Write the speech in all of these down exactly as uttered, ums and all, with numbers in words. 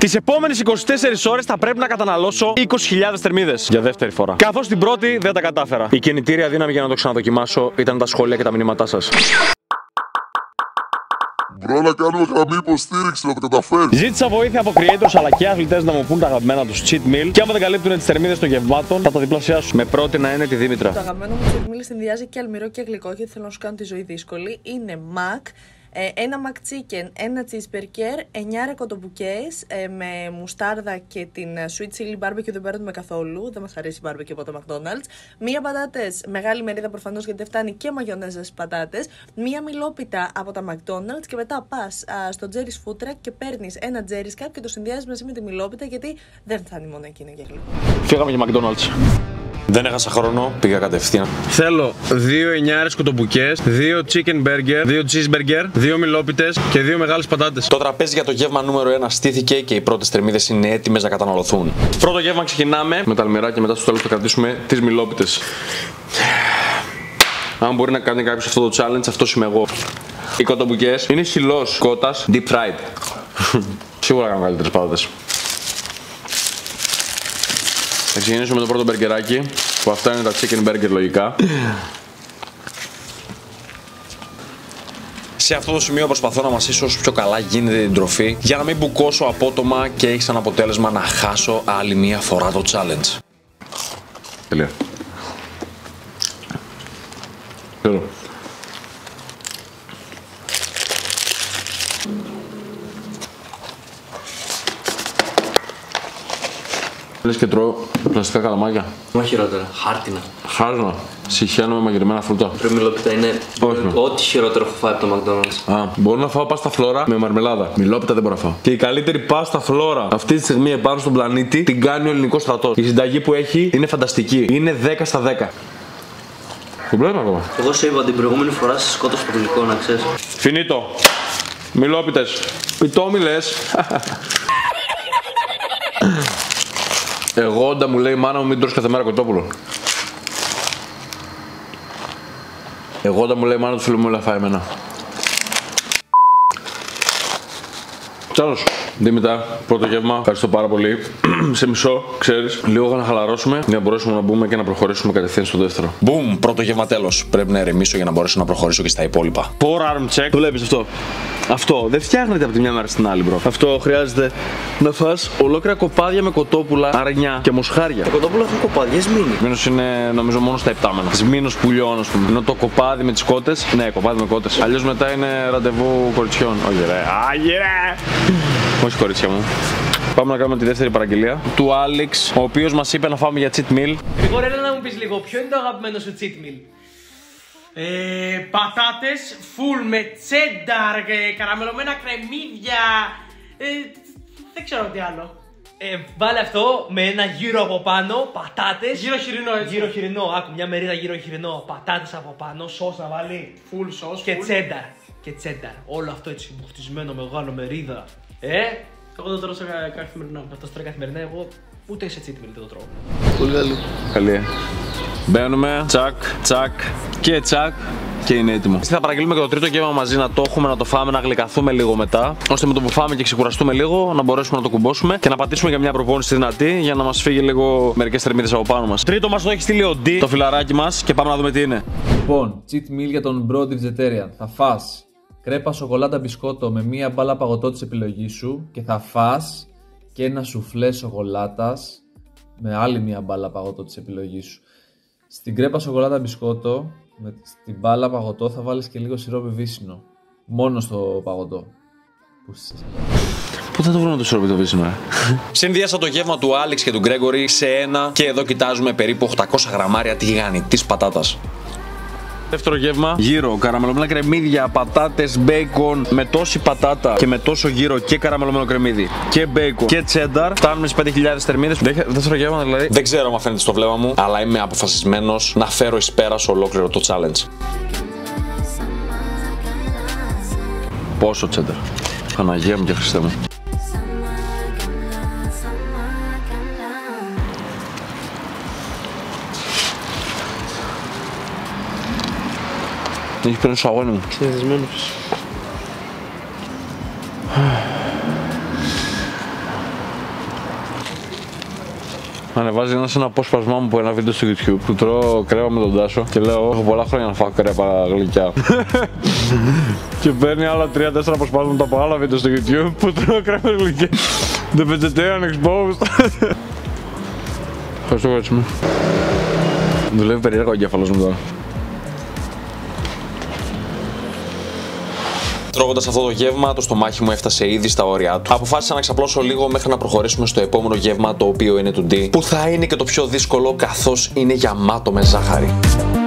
Τις επόμενες είκοσι τέσσερις ώρες θα πρέπει να καταναλώσω είκοσι χιλιάδες θερμίδες για δεύτερη φορά. Καθώς την πρώτη δεν τα κατάφερα. Η κινητήρια δύναμη για να το ξαναδοκιμάσω ήταν τα σχόλια και τα μηνύματά σας. Μπρο, να κάνουμε γραμμή υποστήριξη, να το καταφέρει. Ζήτησα βοήθεια από creators αλλά και αθλητές να μου πούν τα αγαπημένα τους cheat meal. Και άμα δεν καλύπτουν τις θερμίδες των γευμάτων, θα τα διπλασιάσουν. Με πρώτη να είναι τη Δήμητρα. Το αγαπημένο μου cheat meal συνδυάζει και αλμυρό και γλυκό, γιατί θέλω να σου κάνω τη ζωή δύσκολη. Είναι Mac. Ένα McChicken, ένα cheeseburger, εννιά κοτομπουκές ε, με μουστάρδα και την sweet chili barbecue δεν παίρνουμε καθόλου. Δεν μας αρέσει η barbecue από το McDonald's. Μία πατάτες, μεγάλη μερίδα προφανώς γιατί δεν φτάνει και μαγιονέζα στις πατάτες. Μία μιλόπιτα από τα McDonald's και μετά πας α, στο Jerry's Food Truck και παίρνεις ένα Jerry's Cup και το συνδυάζεις μαζί με τη μιλόπιτα γιατί δεν φτάνει μόνο εκείνο για γλυκό. Φύγαμε για McDonald's. Δεν έχασα χρόνο, πήγα κατευθείαν. Θέλω δύο εννιάρες κοτομπουκές, δύο chicken burger, δύο cheeseburger, δύο μιλόπιτες και δύο μεγάλες πατάτες. Το τραπέζι για το γεύμα νούμερο ένα στήθηκε και οι πρώτες θερμίδες είναι έτοιμες να καταναλωθούν. Πρώτο γεύμα ξεκινάμε με τα αλμυρά και μετά στο τέλος θα κρατήσουμε τις μιλόπιτες. Αν μπορεί να κάνει κάποιος αυτό το challenge, αυτός είμαι εγώ. Οι κοτομπουκές είναι χυλός κότας, deep fried. Σίγουρα κάνω καλύτερες πατάτες. Θα ξεκινήσουμε με το πρώτο μπεργκεράκι, που αυτά είναι τα chicken burger λογικά. Σε αυτό το σημείο προσπαθώ να μασίσω όσο πιο καλά γίνεται την τροφή για να μην μπουκώσω απότομα και έχει σαν αποτέλεσμα να χάσω άλλη μία φορά το challenge. Τελεία. Τέλο. Λες και τρώω πλαστικά καλαμάκια. Μα χειρότερα, χάρτινα. Χάρτινα. Συχαίνω με μαγειρεμένα φρούτα. Πρέπει μιλόπιτα είναι ό,τι χειρότερο έχω φάει από το McDonald's. Α, μπορώ να φάω πάστα φλόρα με μαρμελάδα. Μιλόπιτα δεν μπορώ να φάω. Και η καλύτερη πάστα φλόρα αυτή τη στιγμή επάνω στον πλανήτη την κάνει ο ελληνικός στρατός. Η συνταγή που έχει είναι φανταστική. Είναι δέκα στα δέκα. Το βλέπω ακόμα. Εγώ σου είπα την προηγούμενη φορά σε σκότωσα το γλυκό, να ξέρεις. Φινίτο. Μιλόπιτες. Πιτόμιλες. Εγώ όταν μου λέει η μάνα μου μην τρως κάθε μέρα κοτόπουλο. Εγώ όταν μου λέει η μάνα του φίλου μου, όλα φάει εμένα. Τέλος. Δήμητρα, πρώτο γεύμα. Ευχαριστώ πάρα πολύ. Σε μισό, ξέρεις, λίγο να χαλαρώσουμε για να μπορέσουμε να μπούμε και να προχωρήσουμε κατευθείαν στο δεύτερο. Μπουμ, πρώτο γεύμα τέλος. Πρέπει να ερεμήσω για να μπορέσω να προχωρήσω και στα υπόλοιπα. Pour arm check. Το βλέπεις αυτό. Αυτό δεν φτιάχνεται από τη μια μέρα στην άλλη, μπρο. Αυτό χρειάζεται να φας ολόκληρα κοπάδια με κοτόπουλα, αρνιά και μοσχάρια. Τα κοτόπουλα έχουν κοπάδια, σμήνη. Σμήνος είναι νομίζω μόνο στα επτάμενα. Σμήνος πουλιών, ας πούμε. Ενώ το κοπάδι με τις κότες, ναι, κοπάδι με κότες. Αλλιώς μετά είναι ραντεβού κοριτσιών. Όχι, ρε. Άγιε, ρε. Όχι, κορίτσια μου. Πάμε να κάνουμε τη δεύτερη παραγγελία του Άλεξ, ο οποίος μας είπε να φάμε για cheat meal. Γρηγόρη, έλα να μου πεις λίγο, ποιο είναι το αγαπημένο σου cheat meal? Ε, πατάτες, full με τσένταρ, καραμελωμένα κρεμμύδια, ε, δεν ξέρω τι άλλο. Ε, βάλε αυτό με ένα γύρο από πάνω, πατάτες. Γύρο χοιρινό, έτσι. Γύρο χοιρινό, άκου μια μερίδα γύρο χοιρινό, πατάτες από πάνω, σως να βάλει. Full sauce. Και full. τσένταρ. Και τσένταρ. Όλο αυτό έτσι μπουχτισμένο, μεγάλο μερίδα. Ε, εγώ το τρώω καθημερινά. Θα το τρώω καθημερινά, εγώ ούτε σε cheat meal δεν το τρώω. Πολύ καλή. Καλή. Μπαίνουμε, τσακ, τσακ και τσακ και είναι έτοιμο. Θα παραγγείλουμε και το τρίτο γεύμα μαζί, να το έχουμε, να το φάμε, να γλυκαθούμε λίγο μετά. Ώστε με το που φάμε και ξεκουραστούμε λίγο να μπορέσουμε να το κουμπώσουμε και να πατήσουμε για μια προπόνηση δυνατή για να μας φύγει λίγο μερικές θερμίδες από πάνω μας. Τρίτο μας το έχει στείλει ο D, το φιλαράκι μας, και πάμε να δούμε τι είναι. Λοιπόν, cheat meal για τον Bro Vegetarian. Θα φας κρέπα σοκολάτα μπισκότο με μία μπάλα παγωτό της επιλογής σου και θα φας και ένα σουφλέ σοκολάτας με άλλη μία μπάλα παγωτό της επιλογής σου. Στην κρέπα σοκολάτα μπισκότο, με την μπάλα παγωτό θα βάλεις και λίγο σιρόπι βύσσινο. Μόνο στο παγωτό. Πού θα το βρούμε το σιρόπι το βύσσινο, ε? Συνδυάσα το γεύμα του Άλεξ και του Γκρέγκορη σε ένα και εδώ κοιτάζουμε περίπου οκτακόσια γραμμάρια τηγανιτής πατάτας. Δεύτερο γεύμα, γύρο, καραμελωμένα κρεμμύδια, πατάτες, μπέικον, με τόση πατάτα και με τόσο γύρο και καραμελωμένο κρεμμύδι και μπέικον και τσένταρ. Φτάνουμε στις πέντε χιλιάδες θερμίδες. Δεύτερο γεύμα δηλαδή. Δεν ξέρω αν φαίνεται στο βλέμμα μου, αλλά είμαι αποφασισμένος να φέρω εις πέρας ολόκληρο το challenge. Πόσο τσένταρ. Παναγία μου και Χριστέ μου. Έχει πήρε στο αγώνι μου. Συνηθισμένος. Ανεβάζει ένα σε ένα απόσπασμά μου από ένα βίντεο στο YouTube που τρώω κρέμα με τον Τάσο και λέω: έχω πολλά χρόνια να φάω κρέμα γλυκιά. Και παίρνει άλλα τρία τέσσερα αποσπάσματα από άλλα βίντεο στο YouTube που τρώω κρέμα γλυκιά. The vegetarian exposed. Ευχαριστώ, έτσι. Δουλεύει περίεργα ο εγκέφαλος μου τώρα. Τρώγοντας αυτό το γεύμα, το στομάχι μου έφτασε ήδη στα όρια του. Αποφάσισα να ξαπλώσω λίγο μέχρι να προχωρήσουμε στο επόμενο γεύμα, το οποίο είναι το D, που θα είναι και το πιο δύσκολο καθώς είναι γεμάτο με ζάχαρη.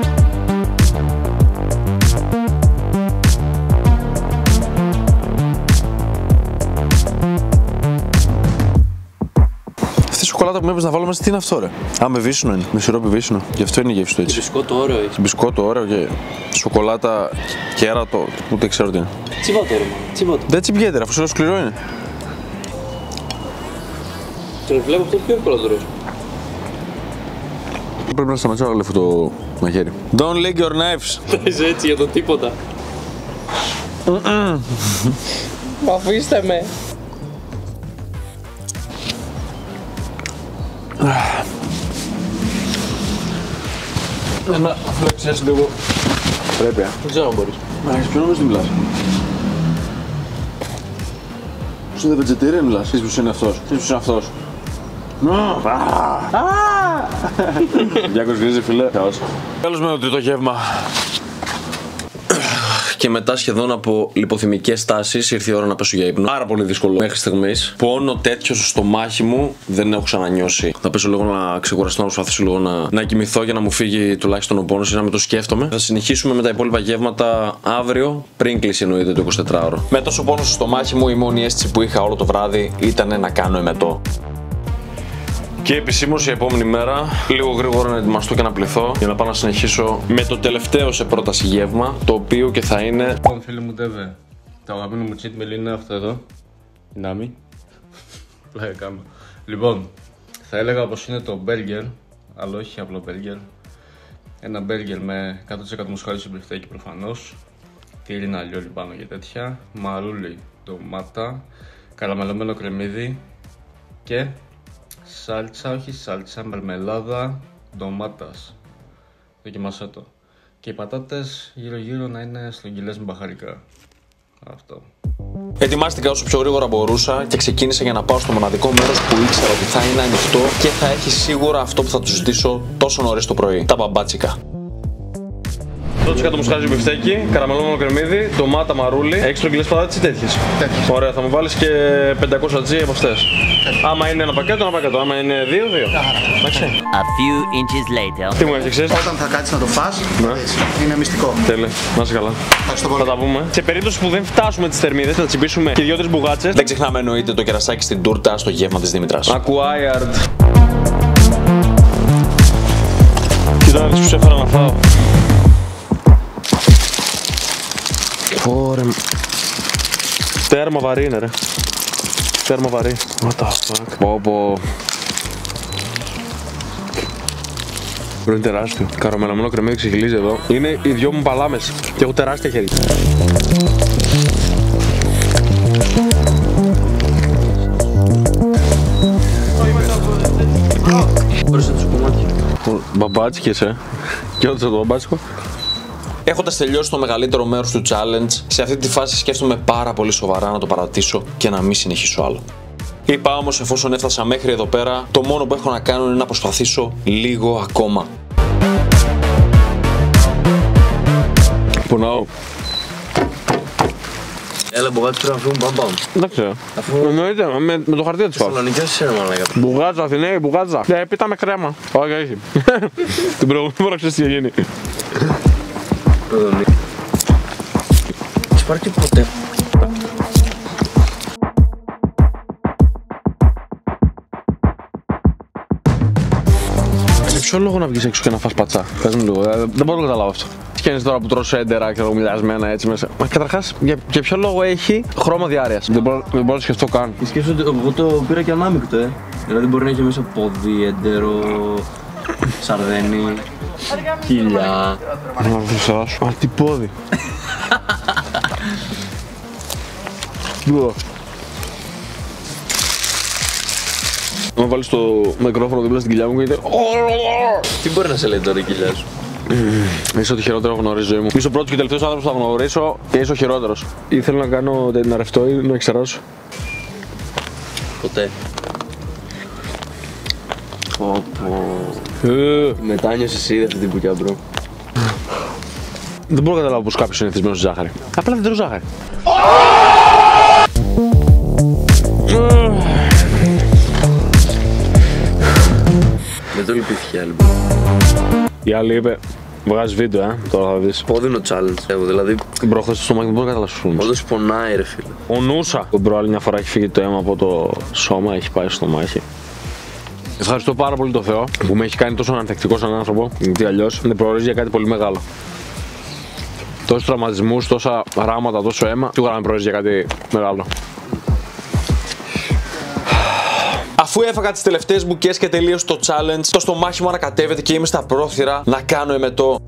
Αυτή η σοκολάτα που με έπαιζε να βάλω μέσα, τι είναι αυτό, ρε? Α, με βύσσινο είναι. Με σιρόπι βύσσινο. Γι' αυτό είναι η γεύση του έτσι. Μπισκότο ωραίο έχει. Μπισκότο ωραίο και σοκολάτα κέρατο, ούτε ξέρω τι είναι. Τσιβάτο ρε, τσιβάτο. Δεν τσιμπιέται, αφού σιρό σκληρό είναι. Το βλέπω αυτό πιο εύκολο τώρα. Πρέπει να σταματήσω να γλύφω το μαχαίρι. Don't lick your knives. Είσαι έτσι για το τίποτα. Μα αφήστε με. Ένα φλεξές λίγο. Πρέπει, α. Δεν ξέρω αν μπορείς. Μα έχεις ποιο νόμιζε τι μιλάς? Πώς είναι vegetarian μιλάς? Ξέρεις ποιος είναι αυτός? Ξέρεις ποιος είναι αυτός? Γιάκος γκρίζει φίλε. Τέλος με το τρίτο γεύμα. Και μετά σχεδόν από λιποθυμικές τάσεις ήρθε η ώρα να πέσω για ύπνο. Πάρα πολύ δύσκολο μέχρι στιγμής. Πόνο τέτοιο στο στομάχι μου δεν έχω ξανανιώσει. Θα πέσω λίγο να ξεκουραστώ, να προσπαθήσω λίγο να, να κοιμηθώ για να μου φύγει τουλάχιστον ο πόνος ή να μην το σκέφτομαι. Θα συνεχίσουμε με τα υπόλοιπα γεύματα αύριο, πριν κλείσει εννοείται το εικοσιτετράωρο. Με τόσο πόνο στο στομάχι μου, η μόνη αίσθηση που είχα όλο το βράδυ ήταν να κάνω εμετό. Και επισήμως η επόμενη μέρα, λίγο γρήγορα να ετοιμαστώ και να πληθώ για να πάω να συνεχίσω με το τελευταίο σε πρόταση γεύμα, το οποίο και θα είναι. Λοιπόν, φίλοι μου, τέβε. Το αγαπημένο μου cheat meal είναι αυτό εδώ. Νάμι. Πλάκα κάμα. Λοιπόν, θα έλεγα πως είναι το burger, αλλά όχι απλό burger. Ένα burger με εκατό τοις εκατό μοσχάρι στο μπιφτέκι προφανώς. Τύρινα αλλιόλι πάνω και τέτοια. Μαρούλι, ντομάτα, καραμελωμένο κρεμμύδι και σάλτσα, όχι σάλτσα, μερμελάδα ντομάτας. Δοκιμάσαι το. Και οι πατάτες γύρω γύρω να είναι στρογγυλές με μπαχαρικά. Αυτό. Ετοιμάστηκα όσο πιο γρήγορα μπορούσα και ξεκίνησα για να πάω στο μοναδικό μέρος που ήξερα ότι θα είναι ανοιχτό και θα έχει σίγουρα αυτό που θα του ζητήσω τόσο νωρίς το πρωί. Τα μπαμπάτσικα. εκατό τοις εκατό μοσχάρι μπιφτέκι, καραμελωμένο κρεμμύδι, ντομάτα, μαρούλι. Έχεις στρογγυλές πατάτες ή τέτοιες? Τέτοιες. Ωραία, θα μου βάλεις και πεντακόσια τζι από αυτές. Άμα είναι ένα πακέτο, ένα πακέτο. Άμα είναι δύο, δύο. Εντάξει. A few inches later. Τι μου έφτιαξες? Όταν θα κάτσεις να το φας, Ναι. είναι μυστικό. Τέλεια. Να είσαι καλά. Ευχαριστώ πολύ. Θα τα πούμε. Σε περίπτωση που δεν φτάσουμε τις θερμίδες, θα τσιμπήσουμε και δύο-τρεις μπουγάτσες. Δεν ξεχνάμε εννοείται το κερασάκι στην τούρτα στο γεύμα της Δήμητρας. Acquired. Κοίτα, τι σου έφερα να φάω. Ωρε. Τέρμα βαρύ είναι, ρε. Τέρμα βαρύ. What the fuck. Πω πω. Είναι τεράστιο. Καραμελωμένο κρεμμύδι ξεχυλίζει εδώ. Είναι οι δυο μου παλάμες και έχω τεράστια χέρια. Πρόσθετα τους κομμάτια. Μπαμπάτσικες, ε. Και όντως το μπαμπάτσικο. Έχοντας τελειώσει το μεγαλύτερο μέρος του challenge, σε αυτή τη φάση σκέφτομαι πάρα πολύ σοβαρά να το παρατήσω και να μην συνεχίσω άλλο. Είπα όμως, εφόσον έφτασα μέχρι εδώ πέρα, το μόνο που έχω να κάνω είναι να προσπαθήσω λίγο ακόμα. Πονάω. Έλα, μπουγάτσι πρέπει να φύγουν μπαμπάμ. Δεν ξέρω. Εννοείται, με, με το χαρτί της φάω. Θεσσαλονικιάς είσαι, μαλάκα. Μπουγάτσα, Αθηναίοι, μπουγάτσα. Ναι, πίτα με κρέμα. Όχι, όχι. Την προηγούμενη φορά ξέρεις τι γίνει. Έχεις πάρει και ποτέ. Για ποιο λόγο να βγεις έξω και να φας πατσά? Πες μου λίγο, δεν μπορώ να καταλάβω αυτό. Τι κάνεις τώρα που τρως έντερα και μιλιασμένα έτσι μέσα? Μα καταρχάς, για, για ποιο λόγο έχει χρώμα διάρειας? Δεν μπορώ, δεν μπορώ να σκεφτώ καν. Σκέφτομαι ότι εγώ το πήρα και ανάμεικτο, ε. Δηλαδή μπορεί να έχει μέσα πόδι, έντερο, σαρδένι, χίλια. Να το σεράσω. Α, τι πόδι. Να βάλεις το μικρόφωνο δίπλα στην κοιλιά μου και είτε... Τι μπορεί να σε λέει τώρα η κοιλιά σου? Είσαι ότι χειρότερο γνωρίζω ζωή μου. Είσαι ο πρώτος και τελευταίος άνθρωπος που θα γνωρίσω και είσαι ο χειρότερος. Ή θέλω να κάνω να ρευτώ ή να εξεράσω. Ποτέ. Πω πω. Ε. Μετά νιώσες ήδη αυτή την πουκιά, μπρο. Δεν μπορώ να καταλάβω πως κάποιος είναι θυσμένος στη ζάχαρη. Απλά δεν τρώω ζάχαρη. Δεν το λυπήθηκε άλλη. Η άλλη είπε, βγάζεις βίντεο, ε, τώρα θα δεις. Πόδινο challenge, εγώ δηλαδή. Την προχθές στο στομάχι δεν μπορώ να καταλάβω. Όντως πονάει ρε φίλε. Ο Νούσα. Τον προ άλλη μια φορά έχει φύγει το αίμα από το σώμα, έχει πάει στο στομάχι. Ευχαριστώ πάρα πολύ το Θεό που με έχει κάνει τόσο ανθεκτικό σαν άνθρωπο, γιατί αλλιώς δεν προορίζει για κάτι πολύ μεγάλο. Τόσους τραυματισμούς, τόσα ράματα, τόσο αίμα, σίγουρα με προορίζει για κάτι μεγάλο. Αφού έφαγα τις τελευταίες μπουκές και τελείωσε το challenge, το στομάχι μου ανακατεύεται και είμαι στα πρόθυρα να κάνω εμετό.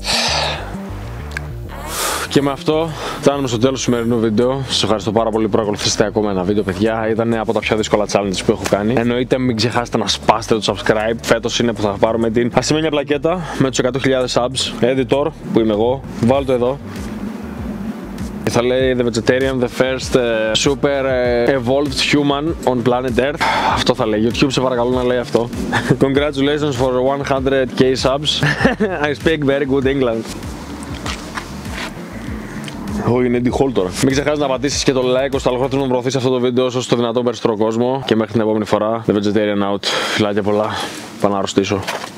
Και με αυτό φτάνουμε στο τέλος του σημερινού βίντεο. Σας ευχαριστώ πάρα πολύ που παρακολουθήσατε ακόμα ένα βίντεο, παιδιά. Ήταν από τα πιο δύσκολα challenges που έχω κάνει. Εννοείται μην ξεχάσετε να σπάσετε το subscribe. Φέτος είναι που θα πάρουμε την ασημένια πλακέτα με τους εκατό χιλιάδες subs. Editor που είμαι εγώ. Βάλτε το εδώ. Θα λέει The Vegetarian, the first uh, super uh, evolved human on planet Earth. Αυτό θα λέει. YouTube σε παρακαλώ να λέει αυτό. Congratulations for one hundred K subs. I speak very good England. Όχι, είναι Andy Hall τώρα. Μην ξεχάσεις να πατήσεις και το like ώστε αλγόριθμος να προωθήσει αυτό το βίντεο όσο το δυνατόν περισσότερο κόσμο. Και μέχρι την επόμενη φορά, The Vegetarian out. Φιλάκια πολλά. Πάω να αρρωστήσω.